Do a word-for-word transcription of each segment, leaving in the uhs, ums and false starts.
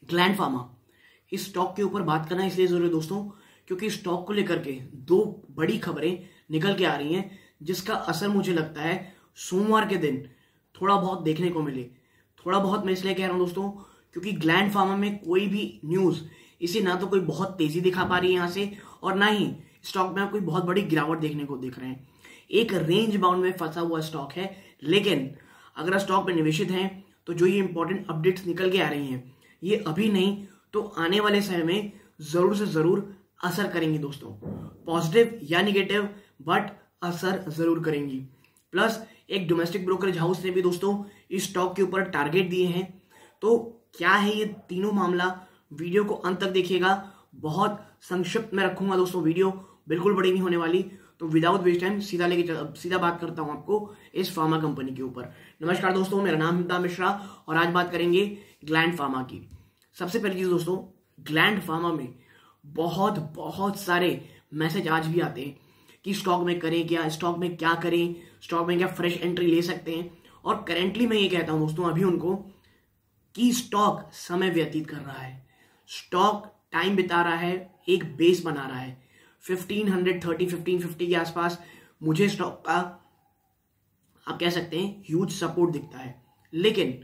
Gland pharma, इस stock के ऊपर बात करना इसलिए जरूरी है दोस्तों क्योंकि स्टॉक को लेकर के दो बड़ी खबरें निकल के आ रही हैं, जिसका असर मुझे लगता है सोमवार के दिन थोड़ा बहुत देखने को मिले। थोड़ा बहुत मैं इसलिए कह रहा हूं दोस्तों क्योंकि ग्लैंड फार्मा में कोई भी न्यूज इसे ना तो कोई बहुत तेजी दिखा पा रही है यहां से, और ना ही स्टॉक में कोई बहुत बड़ी गिरावट देखने को दिख रहे हैं। एक रेंज बाउंड में फंसा हुआ स्टॉक है, लेकिन अगर स्टॉक में निवेशित हैं तो जो ये इंपॉर्टेंट अपडेट्स निकल के आ रही हैं ये अभी नहीं तो आने वाले समय में जरूर से जरूर असर करेंगी दोस्तों, पॉजिटिव या निगेटिव बट असर जरूर करेंगी। प्लस एक डोमेस्टिक ब्रोकरेज हाउस ने भी दोस्तों इस स्टॉक के ऊपर टारगेट दिए हैं। तो क्या है ये तीनों मामला, वीडियो को अंत तक देखिएगा। बहुत संक्षिप्त में रखूंगा दोस्तों, वीडियो बिल्कुल बड़ी नहीं होने वाली। तो विदाउट वेस्ट टाइम सीधा लेके सीधा बात करता हूं आपको इस फार्मा कंपनी के ऊपर। नमस्कार दोस्तों, मेरा नाम हिमता मिश्रा और आज बात करेंगे ग्लैंड फार्मा की। सबसे पहली चीज दोस्तों, ग्लैंड फार्मा में बहुत बहुत सारे मैसेज आज भी आते हैं कि स्टॉक में करें क्या, स्टॉक में क्या करें, स्टॉक में क्या फ्रेश एंट्री ले सकते हैं। और करेंटली मैं ये कहता हूं दोस्तों अभी उनको कि स्टॉक समय व्यतीत कर रहा है, स्टॉक टाइम बिता रहा है, एक बेस बना रहा है। Fifteen hundred thirty fifteen fifty के आसपास मुझे स्टॉक का आप कह सकते हैं ह्यूज सपोर्ट दिखता है। लेकिन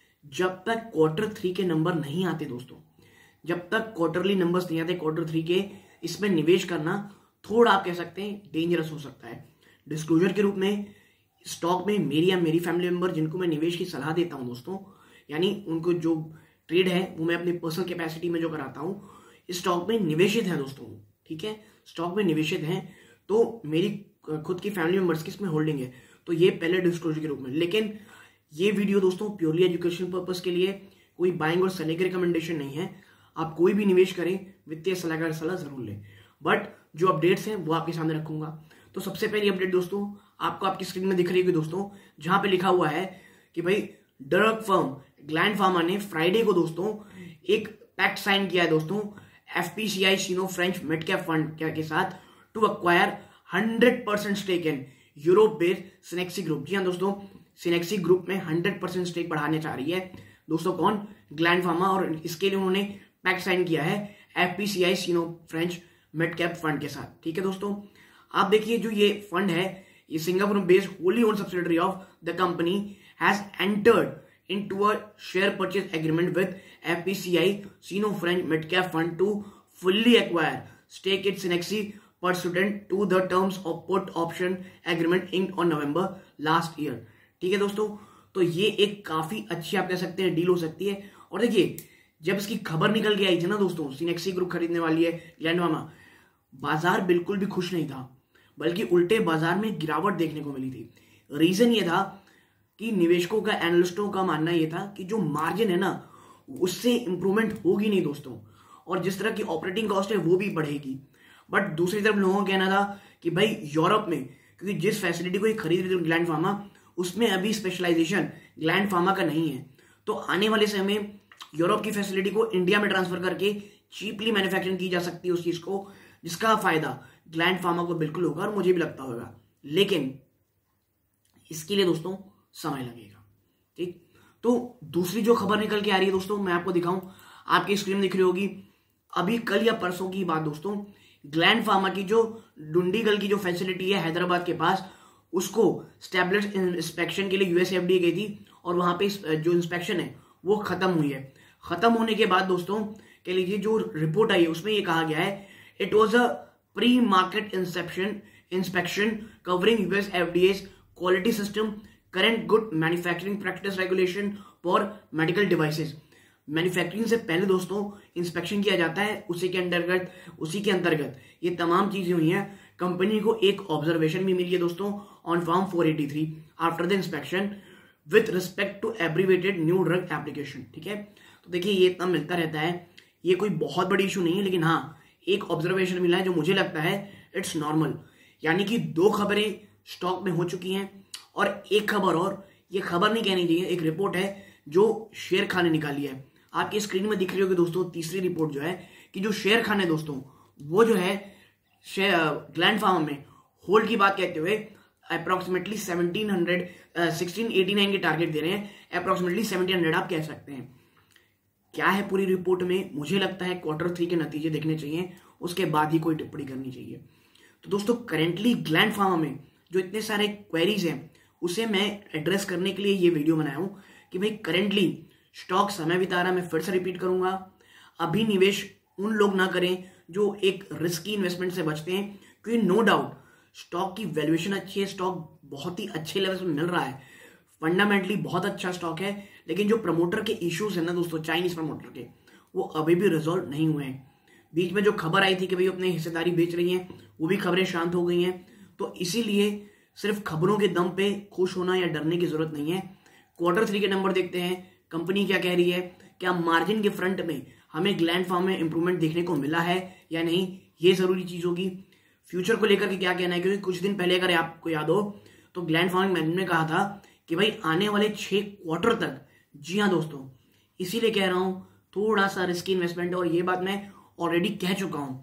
जब तक क्वार्टर थ्री के नंबर नहीं आते दोस्तों, जब तक क्वार्टरली नंबर्स नहीं आते क्वार्टर थ्री के, इसमें निवेश करना थोड़ा आप कह सकते हैं डेंजरस हो सकता है। डिस्क्लोजर के रूप में स्टॉक में मेरी या मेरी फैमिली मेंबर जिनको मैं निवेश की सलाह देता हूं दोस्तों, यानी उनको जो ट्रेड है वो मैं अपनी पर्सनल कैपेसिटी में जो कराता हूं, इस स्टॉक में निवेशित है दोस्तों, ठीक है, स्टॉक में निवेशित हैं। तो मेरी खुद की फैमिली मेंबर्स की इसमें होल्डिंग है, तो ये पहले डिस्क्लोजर के रूप में। लेकिन ये वीडियो दोस्तों प्योरली एजुकेशन पर्पस के लिए, कोई बाइंग और सेलिंग की रिकमेंडेशन नहीं है। आप कोई भी निवेश करें वित्तीय सलाहकार सलाह जरूर लें, बट जो अपडेट्स हैं वो आपके सामने रखूंगा। तो सबसे पहली अपडेट दोस्तों आपको आपकी स्क्रीन में दिख रही होगी दोस्तों, जहां पे लिखा हुआ है कि भाई ड्रग फर्म ग्लैंड फार्मा ने फ्राइडे को दोस्तों एक पैक्ट साइन किया है दोस्तों FPCI Sino French mid cap fund के साथ to acquire hundred percent stake in Europe based Cenexi group. जी हाँ दोस्तों, सिनेक्सी ग्रुप में हंड्रेड परसेंट स्टेक बढ़ाने चाह रही है दोस्तों कौन, ग्लैंड फार्मा। और इसके लिए उन्होंने पैक्ट साइन किया है FPCI Sino French mid cap fund के साथ, ठीक है दोस्तों। आप देखिए जो ये फंड है ये Singapore based wholly owned subsidiary of the company has entered into a share purchase agreement with F P C I Sino French Midcap Fund to fully acquire stake in Cenexi pursuant to the terms of put option agreement inked on November last year। ठीक है दोस्तों, तो ये एक काफी अच्छी आप कह सकते हैं डील हो सकती है। और देखिए जब इसकी खबर निकल के आई थी ना दोस्तों, सिनेक्सी ग्रुप खरीदने वाली है ग्लैंड फार्मा, बाजार बिल्कुल भी खुश नहीं था, बल्कि उल्टे बाजार में गिरावट देखने को मिली थी। रीजन ये था कि निवेशकों का, एनालिस्टों का मानना यह था कि जो मार्जिन है ना उससे इंप्रूवमेंट होगी नहीं दोस्तों, और जिस तरह की ऑपरेटिंग कॉस्ट है वो भी बढ़ेगी। बट दूसरी तरफ लोगों का कहना था कि भाई यूरोप में, क्योंकि जिस फैसिलिटी को ये खरीद रही थी ग्लैंड फार्मा, उसमें अभी स्पेशलाइजेशन ग्लैंड फार्मा का नहीं है, तो आने वाले समय में यूरोप की फैसिलिटी को इंडिया में ट्रांसफर करके चीपली मैन्युफैक्चरिंग की जा सकती है उस चीज को, जिसका फायदा ग्लैंड फार्मा को बिल्कुल होगा और मुझे भी लगता होगा। लेकिन इसके लिए दोस्तों समय लगेगा, ठीक। तो दूसरी जो खबर निकल के आ रही है दोस्तों, मैं आपको दिखाऊं, आपकी स्क्रीन में दिख रही होगी, अभी कल या परसों की बात दोस्तों, ग्लैंड फार्मा की जो डुंडीगल की जो फैसिलिटी है हैदराबाद के पास, उसको स्टैब्लिश इंस्पेक्शन के लिए यूएसएफडीए गई थी और वहां पे जो इंस्पेक्शन है वो खत्म हुई है। खत्म होने के बाद दोस्तों कह लीजिए जो रिपोर्ट आई है उसमें ये कहा गया है it was a pre market inspection inspection covering US FDA's quality system, current good manufacturing practice regulation for medical devices. Manufacturing से पहले दोस्तों इंस्पेक्शन किया जाता है, उसी के अंतर्गत उसी के अंतर्गत ये तमाम चीजें हुई हैं। कंपनी को एक ऑब्जर्वेशन भी मिली है दोस्तों on form four eighty three after the inspection with respect to abbreviated new drug application, ठीक है। तो देखिए ये इतना मिलता रहता है, ये कोई बहुत बड़ी इशू नहीं है, लेकिन हाँ एक ऑब्जर्वेशन मिला है जो मुझे लगता है इट्स नॉर्मल। यानी कि दो खबरें स्टॉक में हो चुकी हैं और एक खबर, और ये खबर नहीं कहनी चाहिए, एक रिपोर्ट है जो शेर खान ने निकाली है। आपकी स्क्रीन में दिख रही होगी दोस्तों तीसरी रिपोर्ट जो है कि जो शेर खान है दोस्तों वो जो है ग्लैंड फार्मा में होल्ड की बात कहते हुए approximately seventeen hundred sixteen eighty nine के टारगेट दे रहे हैं, अप्रोक्सीमेटली सेवनटीन हंड्रेड आप कह सकते हैं। क्या है पूरी रिपोर्ट में, मुझे लगता है क्वार्टर थ्री के नतीजे देखने चाहिए, उसके बाद ही कोई टिप्पणी करनी चाहिए। तो दोस्तों करेंटली ग्लैंड फार्मा में जो इतने सारे क्वेरीज हैं उसे मैं एड्रेस करने के लिए ये वीडियो बनाया हूं कि भाई करेंटली स्टॉक समय बिता रहा है। मैं फिर से रिपीट करूंगा, अभी निवेश उन लोग ना करें जो एक रिस्की इन्वेस्टमेंट से बचते हैं, क्योंकि नो डाउट स्टॉक की वैल्यूएशन अच्छी है, स्टॉक बहुत ही अच्छे लेवल पे मिल रहा है, फंडामेंटली बहुत अच्छा स्टॉक है, लेकिन जो प्रमोटर के इश्यूज है ना दोस्तों, चाइनीज प्रमोटर के, वो अभी भी रिजॉल्व नहीं हुए हैं। बीच में जो खबर आई थी कि भाई अपनी हिस्सेदारी बेच रही हैं, वो भी खबरें शांत हो गई हैं। तो इसीलिए सिर्फ खबरों के दम पे खुश होना या डरने की जरूरत नहीं है। क्वार्टर थ्री के नंबर देखते हैं, कंपनी क्या कह रही है, क्या मार्जिन के फ्रंट में हमें ग्लैंड फार्म में इंप्रूवमेंट देखने को मिला है या नहीं, ये जरूरी चीज होगी। फ्यूचर को लेकर के क्या कहना है, क्योंकि कुछ दिन पहले अगर आपको याद हो तो ग्लैंड फार्मिंग मैनेजमेंट ने कहा था कि भाई आने वाले छह क्वार्टर तक, जी हाँ दोस्तों, इसीलिए कह रहा हूं थोड़ा सा रिस्की इन्वेस्टमेंट है। और ये बात मैं ऑलरेडी कह चुका हूं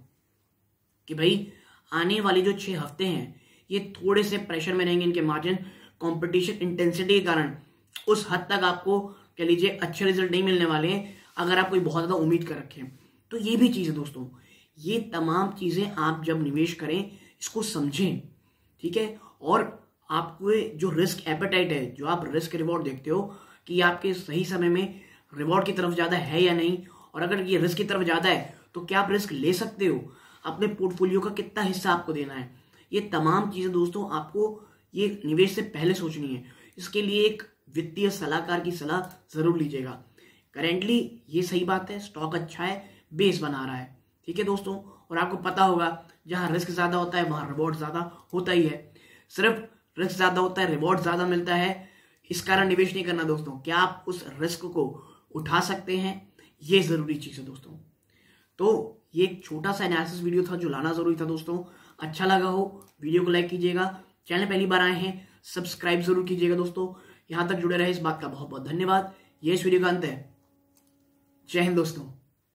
कि भाई आने वाले जो छह हफ्ते हैं ये थोड़े से प्रेशर में रहेंगे, इनके मार्जिन कंपटीशन इंटेंसिटी के कारण उस हद तक आपको कह लीजिए अच्छे रिजल्ट नहीं मिलने वाले हैं अगर आप कोई बहुत ज्यादा उम्मीद कर रखें। तो ये भी चीज है दोस्तों, ये तमाम चीजें आप जब निवेश करें इसको समझें, ठीक है। और आपको जो रिस्क एपेटाइट है, जो आप रिस्क रिवॉर्ड देखते हो कि आपके सही समय में रिवॉर्ड की तरफ ज्यादा है या नहीं, और अगर ये रिस्क की तरफ ज्यादा है तो क्या आप रिस्क ले सकते हो, अपने पोर्टफोलियो का कितना हिस्सा आपको देना है, ये तमाम चीजें दोस्तों आपको ये निवेश से पहले सोचनी है। इसके लिए एक वित्तीय सलाहकार की सलाह जरूर लीजिएगा। करेंटली ये सही बात है, स्टॉक अच्छा है, बेस बना रहा है, ठीक है दोस्तों। और आपको पता होगा जहां रिस्क ज्यादा होता है वहां रिवॉर्ड ज्यादा होता ही है। सिर्फ रिस्क ज्यादा होता है, रिवॉर्ड ज्यादा मिलता है, इस कारण निवेश नहीं करना दोस्तों। क्या आप उस रिस्क को उठा सकते हैं, ये जरूरी चीज है दोस्तों। तो ये एक छोटा सा एनालिसिस वीडियो था जो लाना जरूरी था दोस्तों। अच्छा लगा हो वीडियो को लाइक कीजिएगा, चैनल पहली बार आए हैं सब्सक्राइब जरूर कीजिएगा दोस्तों। यहां तक जुड़े रहे इस बात का बहुत बहुत धन्यवाद। ये इस वीडियो का अंत है। जय हिंद दोस्तों।